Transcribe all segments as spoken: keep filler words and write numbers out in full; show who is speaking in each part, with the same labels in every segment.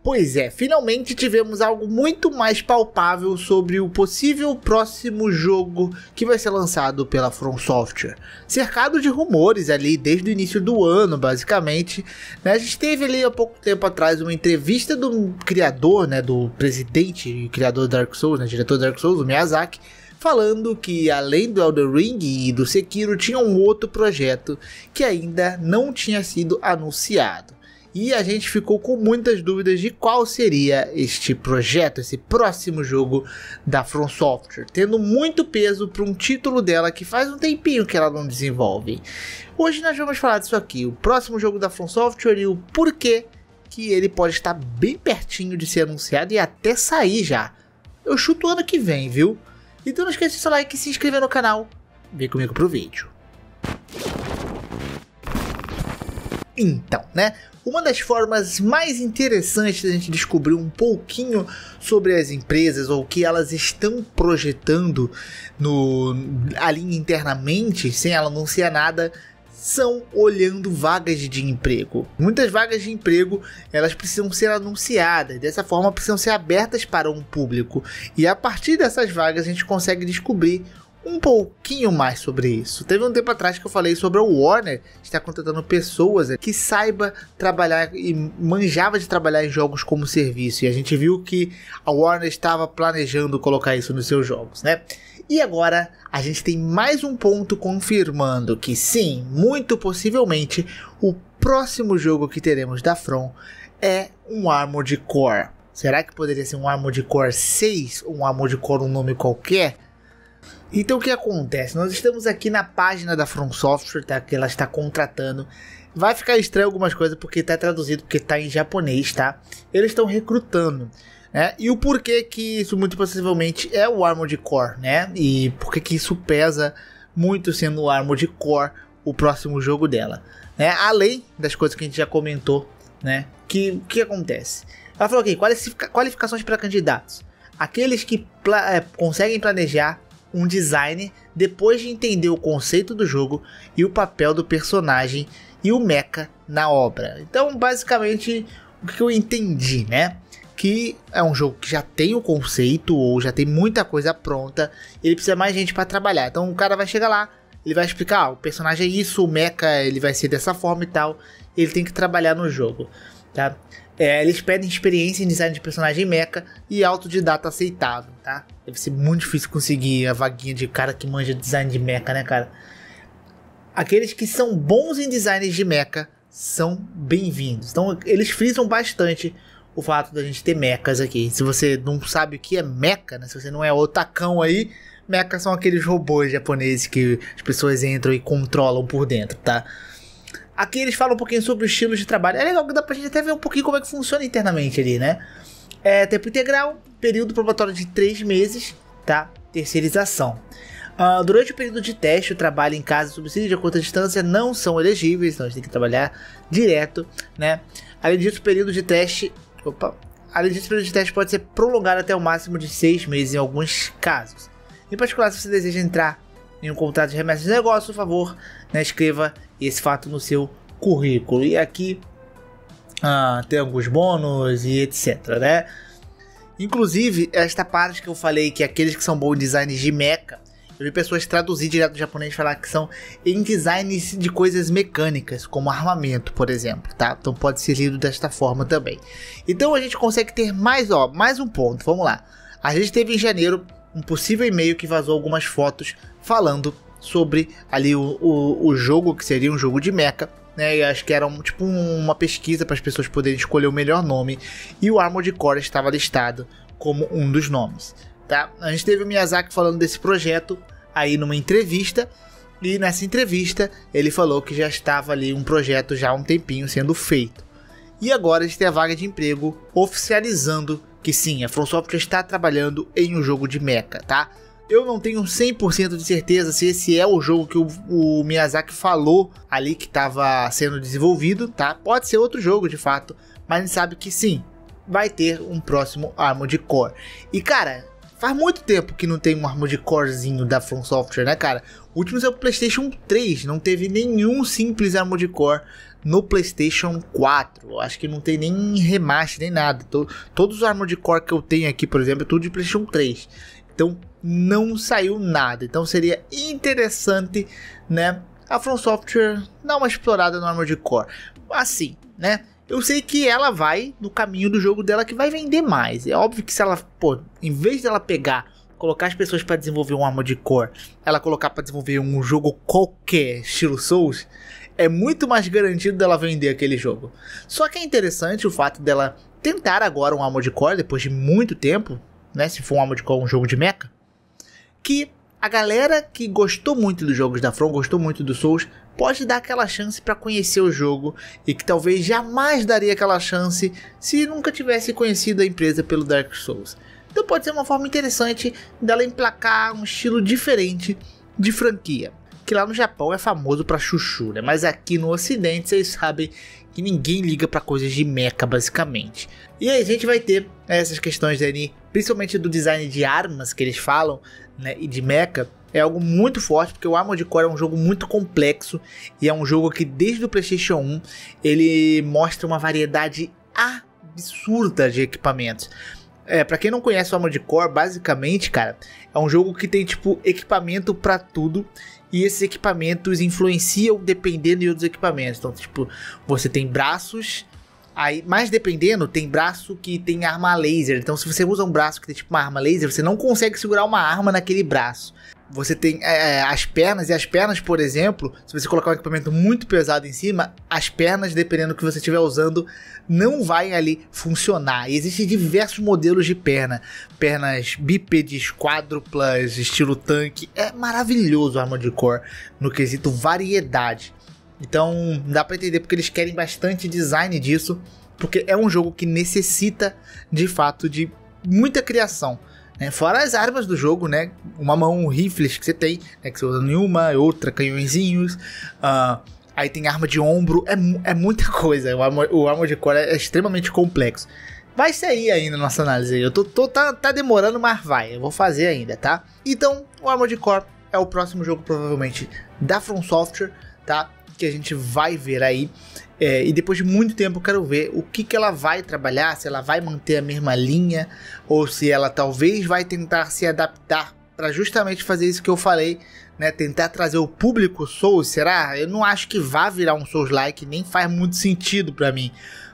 Speaker 1: Pois é, finalmente tivemos algo muito mais palpável sobre o possível próximo jogo que vai ser lançado pela From Software. Cercado de rumores ali desde o início do ano, basicamente, né? A gente teve ali há pouco tempo atrás uma entrevista do criador, né, do presidente e criador do Dark Souls, né, diretor do Dark Souls, o Miyazaki, falando que além do Elden Ring e do Sekiro tinha um outro projeto que ainda não tinha sido anunciado. E a gente ficou com muitas dúvidas de qual seria este projeto, esse próximo jogo da From Software, tendo muito peso para um título dela que faz um tempinho que ela não desenvolve. Hoje nós vamos falar disso aqui, o próximo jogo da From Software e o porquê que ele pode estar bem pertinho de ser anunciado e até sair já. Eu chuto o ano que vem, viu? Então não esqueça de seu like e se inscrever no canal. Vem comigo pro vídeo. Então, né? Uma das formas mais interessantes da gente descobrir um pouquinho sobre as empresas ou o que elas estão projetando no, ali internamente, sem ela anunciar nada, são olhando vagas de emprego. Muitas vagas de emprego, elas precisam ser anunciadas, dessa forma precisam ser abertas para um público. E a partir dessas vagas a gente consegue descobrir um pouquinho mais sobre isso. Teve um tempo atrás que eu falei sobre a Warner está contratando pessoas que saiba trabalhar e manjava de trabalhar em jogos como serviço, e a gente viu que a Warner estava planejando colocar isso nos seus jogos, né? E agora a gente tem mais um ponto confirmando que sim, muito possivelmente o próximo jogo que teremos da From é um Armored Core. Será que poderia ser um Armored Core seis ou um Armored Core um nome qualquer? Então o que acontece? Nós estamos aqui na página da From Software, tá? Que ela está contratando. Vai ficar estranho algumas coisas porque está traduzido, porque está em japonês, tá? Eles estão recrutando, né? E o porquê que isso muito possivelmente é o Armored Core, né? E por que isso pesa muito sendo o Armored Core o próximo jogo dela, né? Além das coisas que a gente já comentou, né? Que o que acontece? Ela falou aqui, qualifica, qualificações para candidatos. Aqueles que pla é, conseguem planejar um design depois de entender o conceito do jogo e o papel do personagem e o mecha na obra. Então, basicamente, o que eu entendi, né? Que é um jogo que já tem o conceito ou já tem muita coisa pronta, ele precisa mais gente para trabalhar. Então, o cara vai chegar lá, ele vai explicar, ah, o personagem é isso, o mecha ele vai ser dessa forma e tal. Ele tem que trabalhar no jogo, tá? É, eles pedem experiência em design de personagem mecha e autodidata aceitável, tá? Deve ser muito difícil conseguir a vaguinha de cara que manja design de mecha, né, cara? Aqueles que são bons em design de mecha são bem-vindos. Então, eles frisam bastante o fato da gente ter mechas aqui. Se você não sabe o que é mecha, né? Se você não é otacão aí, mechas são aqueles robôs japoneses que as pessoas entram e controlam por dentro, tá? Aqui eles falam um pouquinho sobre o estilo de trabalho. É legal que dá pra gente até ver um pouquinho como é que funciona internamente ali, né? É tempo integral, período probatório de três meses, tá? Terceirização. Uh, durante o período de teste, o trabalho em casa e subsídio de curta distância não são elegíveis, então a gente tem que trabalhar direto, né? Além disso, o período de teste... Opa! Além disso, o período de teste pode ser prolongado até o máximo de seis meses em alguns casos. Em particular, se você deseja entrar em um contrato de remessa de negócio, por favor, né, escreva esse fato no seu currículo. E aqui ah, tem alguns bônus e etc, né? Inclusive, esta parte que eu falei que aqueles que são bons em designs de mecha, eu vi pessoas traduzir direto do japonês e falar que são em designs de coisas mecânicas, como armamento, por exemplo, tá? Então pode ser lido desta forma também. Então a gente consegue ter mais, ó, mais um ponto, vamos lá. A gente teve em janeiro um possível e-mail que vazou algumas fotos falando sobre ali o, o, o jogo, que seria um jogo de mecha, né? E acho que era um, tipo uma pesquisa para as pessoas poderem escolher o melhor nome, e o Armored Core estava listado como um dos nomes, tá? A gente teve o Miyazaki falando desse projeto aí numa entrevista, e nessa entrevista ele falou que já estava ali um projeto já há um tempinho sendo feito. E agora a gente tem a vaga de emprego oficializando que sim, a From Software está trabalhando em um jogo de mecha, tá? Eu não tenho cem por cento de certeza se esse é o jogo que o, o Miyazaki falou ali que estava sendo desenvolvido, tá? Pode ser outro jogo de fato, mas a gente sabe que sim, vai ter um próximo Armored Core. E cara, faz muito tempo que não tem um Armored Corezinho da From Software, né, cara? O último é o PlayStation três, não teve nenhum simples Armored Core no PlayStation quatro. Eu acho que não tem nem remaster, nem nada. Tô, todos os Armored Core que eu tenho aqui, por exemplo, é tudo de PlayStation três. Então não saiu nada. Então seria interessante, né, a From Software dar uma explorada no Armored Core. Assim, né? Eu sei que ela vai no caminho do jogo dela que vai vender mais. É óbvio que se ela, pô, em vez dela pegar, colocar as pessoas para desenvolver um Armored Core, ela colocar para desenvolver um jogo qualquer, estilo Souls, é muito mais garantido dela vender aquele jogo. Só que é interessante o fato dela tentar agora um Armored Core, depois de muito tempo, né, se for um Armored Core, um jogo de mecha, que a galera que gostou muito dos jogos da From, gostou muito do Souls, pode dar aquela chance para conhecer o jogo e que talvez jamais daria aquela chance se nunca tivesse conhecido a empresa pelo Dark Souls. Então pode ser uma forma interessante dela emplacar um estilo diferente de franquia, que lá no Japão é famoso para chuchu, né? Mas aqui no ocidente vocês sabem que ninguém liga para coisas de mecha basicamente. E aí a gente vai ter essas questões ali, principalmente do design de armas que eles falam, né, e de mecha. É algo muito forte, porque o Armored Core é um jogo muito complexo e é um jogo que desde o PlayStation um ele mostra uma variedade absurda de equipamentos. É, pra quem não conhece o Armored Core, basicamente, cara, é um jogo que tem tipo equipamento pra tudo e esses equipamentos influenciam dependendo de outros equipamentos. Então, tipo, você tem braços. Aí, mais dependendo, tem braço que tem arma laser. Então, se você usa um braço que tem tipo uma arma laser, você não consegue segurar uma arma naquele braço. Você tem é, as pernas, e as pernas, por exemplo, se você colocar um equipamento muito pesado em cima, as pernas, dependendo do que você estiver usando, não vai ali funcionar. E existem diversos modelos de perna. Pernas bípedes, quádruplas, estilo tanque. É maravilhoso o Armored Core no quesito variedade. Então dá pra entender porque eles querem bastante design disso, porque é um jogo que necessita de fato de muita criação, né? Fora as armas do jogo, né? Uma mão, rifles que você tem, né, que você usa em uma, outra canhõezinhos, uh, aí tem arma de ombro, é, é muita coisa. O, Armor, o Armored Core é extremamente complexo. Vai sair ainda a nossa análise. Eu tô, tô tá, tá demorando, mas vai, eu vou fazer ainda, tá? Então o Armored Core é o próximo jogo provavelmente da From Software, tá? Que a gente vai ver aí, é, e depois de muito tempo eu quero ver o que, que ela vai trabalhar, se ela vai manter a mesma linha, ou se ela talvez vai tentar se adaptar para justamente fazer isso que eu falei, né, tentar trazer o público Souls. Será? Eu não acho que vá virar um Souls-like, nem faz muito sentido para mim,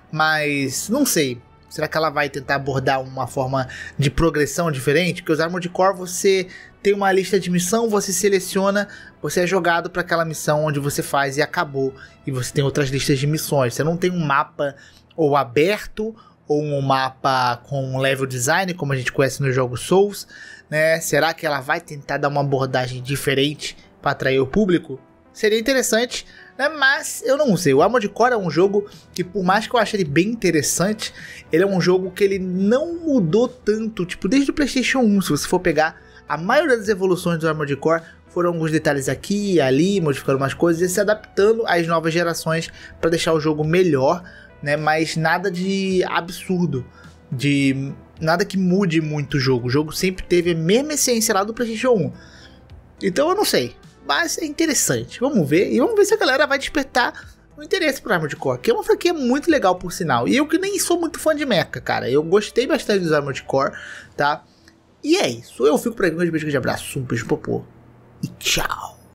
Speaker 1: mas não sei. Será que ela vai tentar abordar uma forma de progressão diferente? Porque os Armored Core você tem uma lista de missão, você seleciona, você é jogado para aquela missão onde você faz e acabou. E você tem outras listas de missões. Você não tem um mapa ou aberto ou um mapa com level design como a gente conhece nos jogos Souls, né? Será que ela vai tentar dar uma abordagem diferente para atrair o público? Seria interessante, né? Mas eu não sei. O Armored Core é um jogo que, por mais que eu ache ele bem interessante, ele é um jogo que ele não mudou tanto, tipo, desde o PlayStation um. Se você for pegar, a maioria das evoluções do Armored Core foram alguns detalhes aqui e ali, modificando umas coisas e se adaptando às novas gerações para deixar o jogo melhor, né? Mas nada de absurdo, de nada que mude muito o jogo. O jogo sempre teve a mesma essência lá do PlayStation um. Então eu não sei. Mas é interessante, vamos ver, e vamos ver se a galera vai despertar o interesse por Armored Core, que é uma franquia muito legal por sinal, e eu que nem sou muito fã de mecha, cara, eu gostei bastante dos Armored Core, tá? E é isso, eu fico por aqui, um beijo, de abraço, um beijo, popô, e tchau!